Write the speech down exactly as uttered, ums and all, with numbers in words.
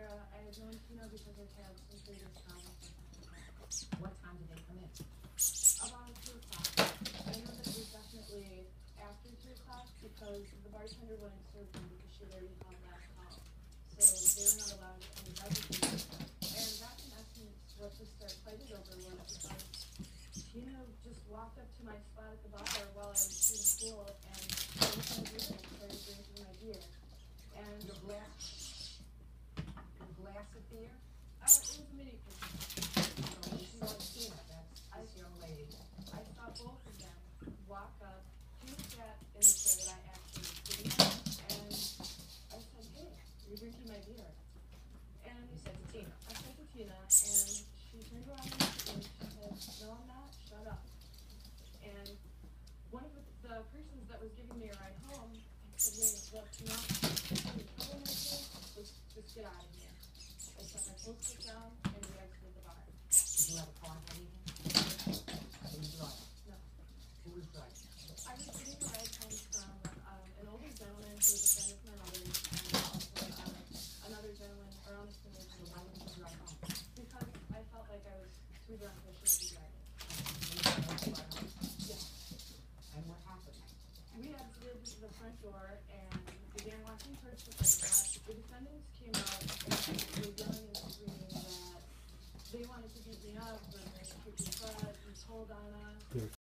Sarah. I had known Tina because I've had some previous comments. What time did they come in? About two o'clock. I know that it was definitely after two o'clock because the bartender wouldn't serve them because she already called last call. So they were not allowed any beverages. And that's in essence what this our fighted over was because Tina just walked up to my spot at the bar while I was shooting pool and I was in the beer and started drinking my beer. And Your glass, your glass of beer? uh, it was a mini cookie. So you saw Tina, that's this young lady. I saw both of them walk up. Tina sat in the chair that I actually was sitting in, and I said, "Hey, you're drinking my beer." And You said to Tina. I said to Tina, and she turned around and looked at me. She said, "No, I'm not. Shut up." And one of the, the persons that was giving me a ride home, I said, "Hey, look, you know, any troublemaker, let's just get out of here." I set my post-it down, and we exited the bar. Did you have a car that evening? Were you driving? No. Who was driving? I was getting a ride home from um, an older gentleman who was a friend of my mother's, and also um, another gentleman around the same age. So why didn't you drive home? Because I felt like I was too drunk to should be driving. You didn't want to drive home? Yeah. And what happened? We exited the front door and began walking towards the parking lot. The defendants came out and were yelling and screaming that they wanted to beat me up, or they kicked me butt, and told on us. They're